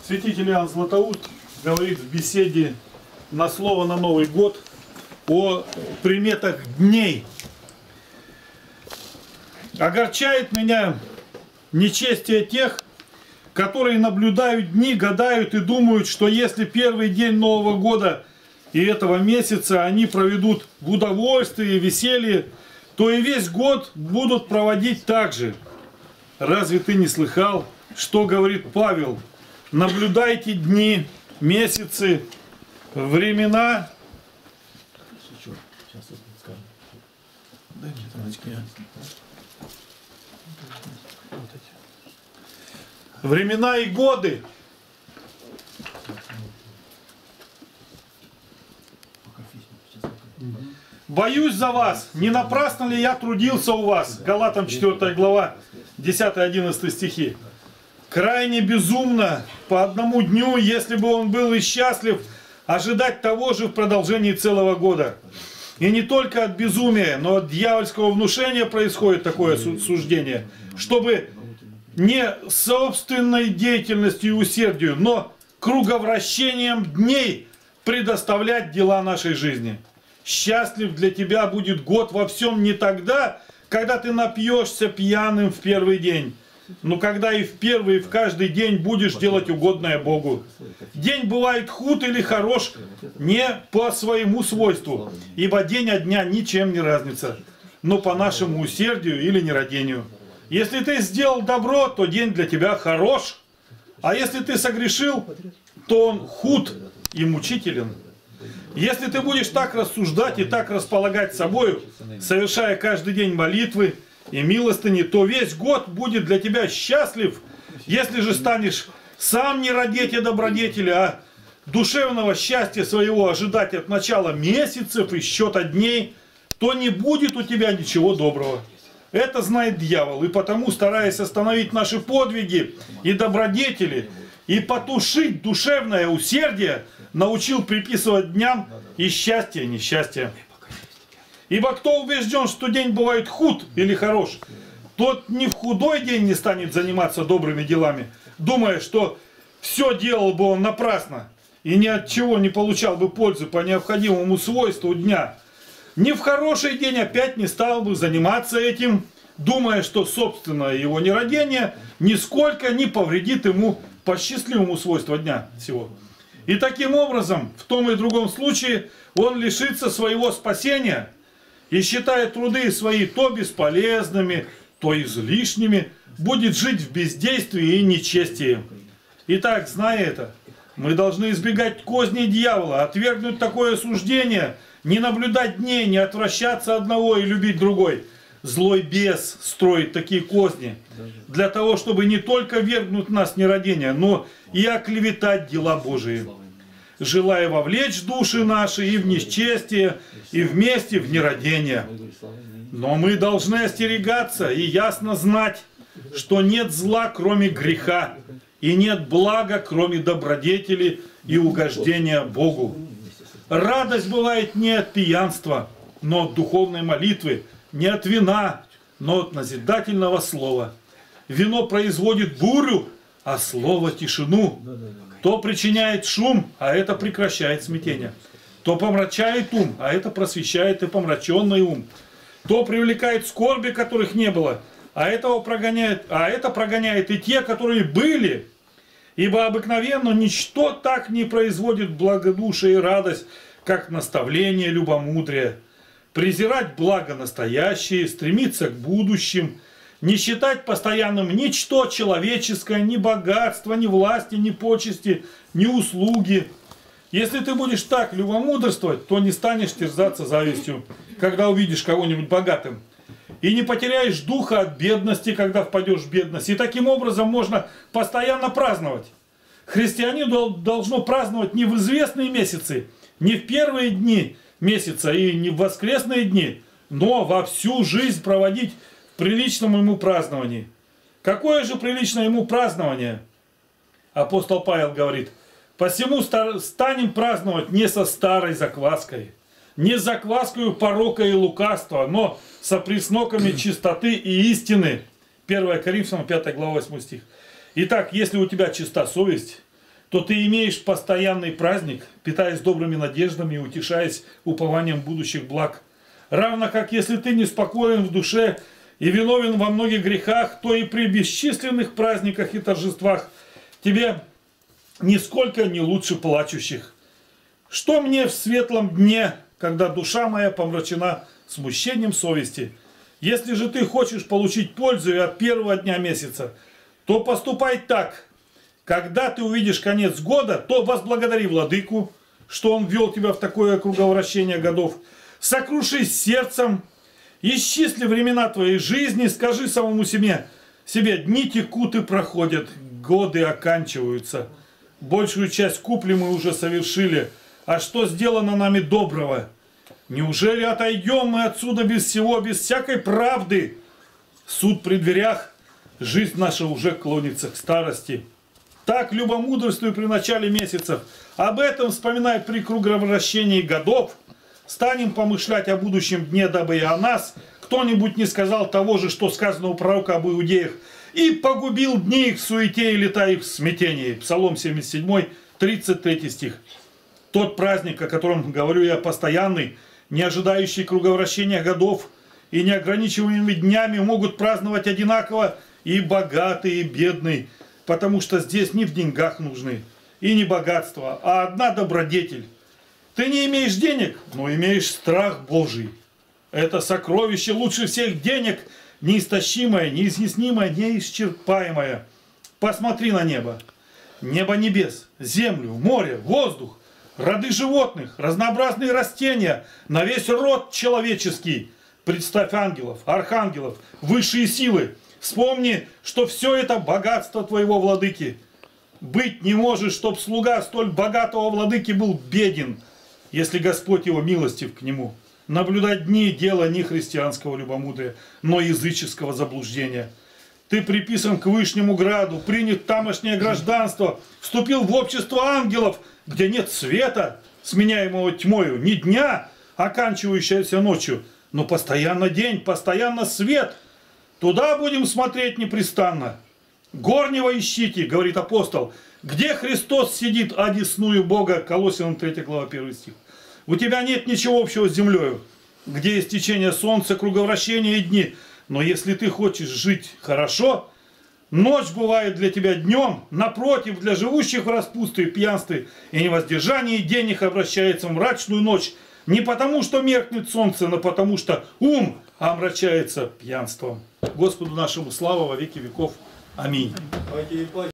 Святитель Иоанн Златоуст говорит в беседе на слово на Новый год о приметах дней. Огорчает меня нечестие тех, которые наблюдают дни, гадают и думают, что если первый день Нового года и этого месяца они проведут в удовольствии и веселье, то и весь год будут проводить так же. Разве ты не слыхал, что говорит Павел? Наблюдайте дни, месяцы, времена. Времена и годы. Боюсь за вас, не напрасно ли я трудился у вас? Галатам 4 глава, 10-11 стихи. Крайне безумно по одному дню, если бы он был и счастлив, ожидать того же в продолжении целого года. И не только от безумия, но от дьявольского внушения происходит такое суждение, чтобы не собственной деятельностью и усердию, но круговращением дней предоставлять дела нашей жизни. Счастлив для тебя будет год во всем не тогда, когда ты напьешься пьяным в первый день, но когда и в первый, и в каждый день будешь делать угодное Богу. День бывает худ или хорош не по своему свойству, ибо день от дня ничем не разнится, но по нашему усердию или нерадению. Если ты сделал добро, то день для тебя хорош, а если ты согрешил, то он худ и мучителен. Если ты будешь так рассуждать и так располагать собою, совершая каждый день молитвы и милостыни, то весь год будет для тебя счастлив. Если же станешь сам не родить и добродетели, а душевного счастья своего ожидать от начала месяцев и счета дней, то не будет у тебя ничего доброго. Это знает дьявол, и потому, стараясь остановить наши подвиги и добродетели, и потушить душевное усердие, научил приписывать дням и счастье, и несчастье. Ибо кто убежден, что день бывает худ или хорош, тот ни в худой день не станет заниматься добрыми делами, думая, что все делал бы он напрасно и ни от чего не получал бы пользы по необходимому свойству дня. Ни в хороший день опять не стал бы заниматься этим, думая, что собственное его нерадение нисколько не повредит ему по счастливому свойству дня всего. И таким образом, в том и другом случае, он лишится своего спасения и, считая труды свои то бесполезными, то излишними, будет жить в бездействии и нечестии. Итак, зная это, мы должны избегать козней дьявола, отвергнуть такое суждение, не наблюдать дней, не отвращаться одного и любить другой. Злой бес строит такие козни для того, чтобы не только вергнуть нас в нерадение, но и оклеветать дела Божии, желая вовлечь души наши и в несчастье, и вместе в нерадение. Но мы должны остерегаться и ясно знать, что нет зла, кроме греха, и нет блага, кроме добродетели и угождения Богу. Радость бывает не от пьянства, но от духовной молитвы, не от вина, но от назидательного слова. Вино производит бурю, а слово тишину. То причиняет шум, а это прекращает смятение. То помрачает ум, а это просвещает и помраченный ум. То привлекает скорби, которых не было, а это прогоняет и те, которые были. Ибо обыкновенно ничто так не производит благодушие и радость, как наставление любомудрия. Презирать благо настоящее, стремиться к будущим, не считать постоянным ничто человеческое, ни богатства, ни власти, ни почести, ни услуги. Если ты будешь так любомудрствовать, то не станешь терзаться завистью, когда увидишь кого-нибудь богатым. И не потеряешь духа от бедности, когда впадешь в бедность. И таким образом можно постоянно праздновать. Христианину должно праздновать не в известные месяцы, не в первые дни месяца и не в воскресные дни, но во всю жизнь проводить в приличном ему праздновании. Какое же приличное ему празднование? Апостол Павел говорит: посему станем праздновать не со старой закваской, не с закваскою порока и лукавства, но со пресноками чистоты и истины. 1 Коринфянам 5 глава 8 стих. Итак, если у тебя чиста совесть, то ты имеешь постоянный праздник, питаясь добрыми надеждами и утешаясь упованием будущих благ. Равно как если ты неспокоен в душе и виновен во многих грехах, то и при бесчисленных праздниках и торжествах тебе нисколько не лучше плачущих. Что мне в светлом дне, когда душа моя помрачена смущением совести? Если же ты хочешь получить пользу и от первого дня месяца, то поступай так. Когда ты увидишь конец года, то возблагодари владыку, что он ввел тебя в такое круговращение годов. Сокрушись сердцем, исчисли времена твоей жизни, скажи самому себе, дни текут и проходят, годы оканчиваются. Большую часть купли мы уже совершили, а что сделано нами доброго? Неужели отойдем мы отсюда без всего, без всякой правды? Суд при дверях, жизнь наша уже клонится к старости. Так любомудрствуй при начале месяцев. Об этом вспоминай при круговращении годов. Станем помышлять о будущем дне, дабы и о нас кто-нибудь не сказал того же, что сказано у пророка об иудеях. И погубил дни их в суете и лета их в смятении. Псалом 77, 33 стих. Тот праздник, о котором говорю я, постоянный, не ожидающий круговращения годов и неограничиваемыми днями, могут праздновать одинаково и богатый, и бедный. Потому что здесь не в деньгах нужны, и не богатство, а одна добродетель. Ты не имеешь денег, но имеешь страх Божий. Это сокровище лучше всех денег, неистощимое, неизъяснимое, неисчерпаемое. Посмотри на небо. Небо небес, землю, море, воздух, роды животных, разнообразные растения, на весь род человеческий. Представь ангелов, архангелов, высшие силы. Вспомни, что все это богатство твоего владыки. Быть не может, чтоб слуга столь богатого владыки был беден, если Господь его милостив к нему. Наблюдать дни – дело не христианского любомудрия, но языческого заблуждения. Ты приписан к Вышнему Граду, принят в тамошнее гражданство, вступил в общество ангелов, где нет света, сменяемого тьмою, ни дня, оканчивающегося ночью, но постоянно день, постоянно свет. Туда будем смотреть непрестанно. Горнего ищите, говорит апостол, где Христос сидит, одесную Бога, Колоссянам 3 глава 1 стих. У тебя нет ничего общего с землею, где есть течение солнца, круговращение и дни. Но если ты хочешь жить хорошо, ночь бывает для тебя днем, напротив, для живущих в распутстве, пьянстве и невоздержании день их обращается в мрачную ночь. Не потому, что меркнет солнце, но потому, что ум омрачается пьянством. Господу нашему слава во веки веков. Аминь.